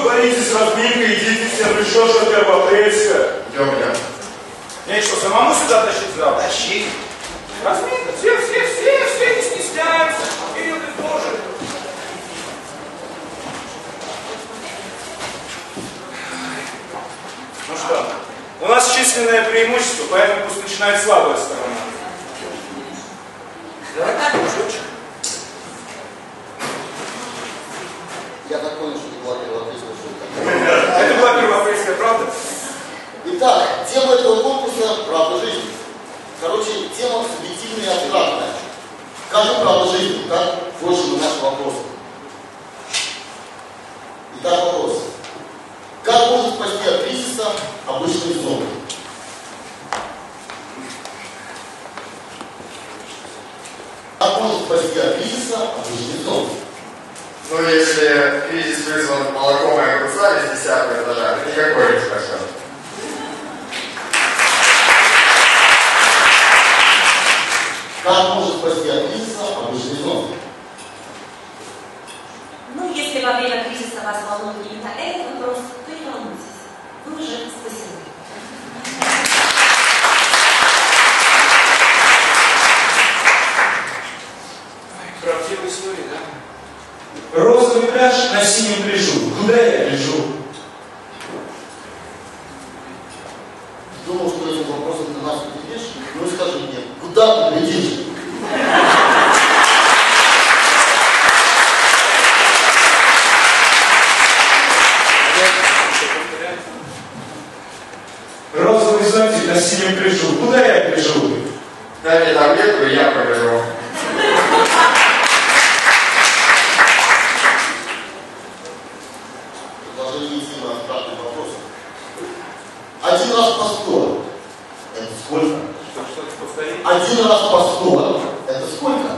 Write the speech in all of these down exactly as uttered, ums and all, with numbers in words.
договоритесь, разминка, идите всем, еще что-то первоапрельское. Идем, идем. Мне что, самому сюда тащить зал? Тащи. Разминка, все, все, все, все, не стесняемся. Кирилл, ты тоже. Ну что, у нас численное преимущество, поэтому пусть начинает слабая сторона. Давай, мужичок. Я так понял, что это была первоапрельская шутка. Это была первоапрельская правда? Итак, тема этого конкурса «Правда жизни». Короче, тема субъективная и абстрактная. Скажем правду жизни, так? Больше на наш вопрос. Итак, вопрос. Как может спасти от кризиса обычный сон? Как может спасти от кризиса обычный сон? Ну, если кризис вызван молоком и огурцами с десятого этажа, это никакой не спасет. Как может спасти от кризиса обычный сон? Ну, если во время кризиса вас волнует именно этот вопрос, то не волнуйтесь. Вы уже спасены. Правдивая история, да? Розовый пляж на синем пляжу. Куда я лежу? Думал, что этим вопросом ты нас удивишь, ну и скажи мне, куда ты летишь? Розовый зонтик на синем пляжу. Куда я лежу? Дай мне таблетку, и я побежу. Предложение идти на абстрактный вопрос. Один раз по сто. Это сколько? Что, что-то повторить? Один раз по сто. Это сколько?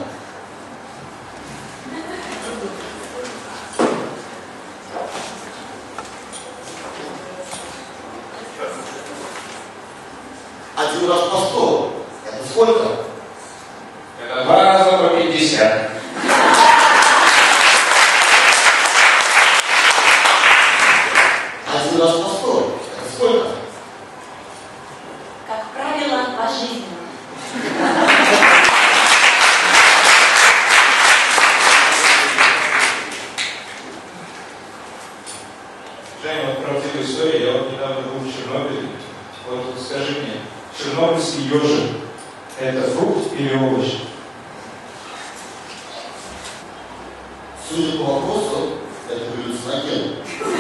Один раз по сто. Это сколько? Это два раза по пятьдесят. Один раз по сто. Это сколько? Как правило, пожизненно. Женя, вот правдивая история. Я вот недавно был в Чернобыле. Вот скажи мне, чернобыльский ежик – это фрукт или овощ? Судя по вопросу, это галлюциноген.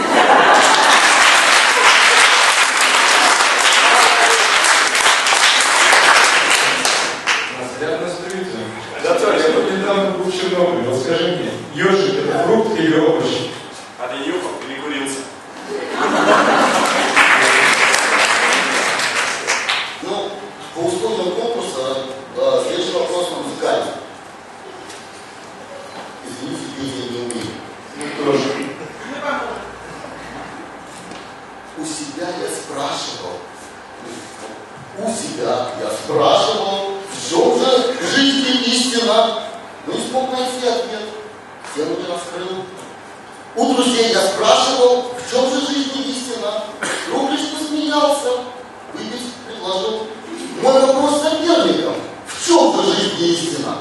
Нас рядом строится. Да, я вот недавно был в Чернобыле. Вот скажи мне, ежик – это фрукт или овощ? А ты нюхал или курился? Ну, по условиям конкурса э, следующий вопрос музыкальный. Извините, петь я не умею. Ну, тоже. У себя я спрашивал. У себя я спрашивал, в чем же в жизни истина? Но не смог найти ответ. Тему не раскрыл. У друзей я спрашивал, в чем же жизни истина? Друг лишь посмеялся, выпить предложил. Мой вопрос соперникам, в чем же жизни истина?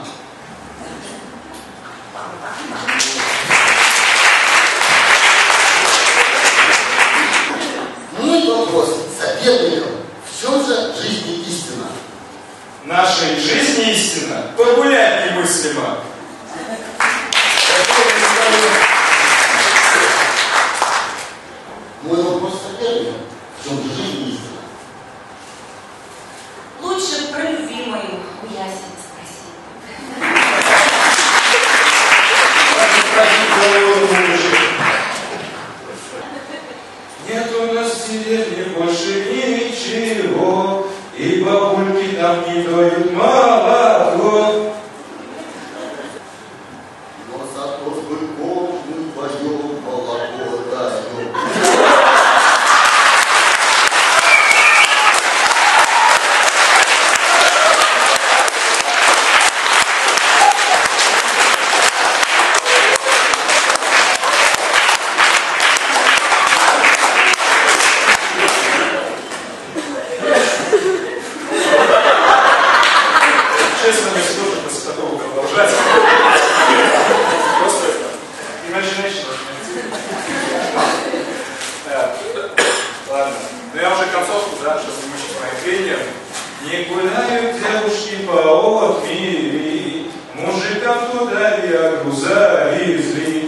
Мой вопрос соперникам, в чем же жизни истина? Нашей жизни истина погулять немыслимо. Мой вопрос соперникам, в чем же жизни истина? Лучше про любимую у Яси спроси. Нет у нас в деревне больше ничего, и бабульки там не дают молоко. Но зато с быком мы вдвоем молоко даем. да, сейчас имущество моим пением. Не гуляют девушки по Отмири, мужикам туда виагру завезли.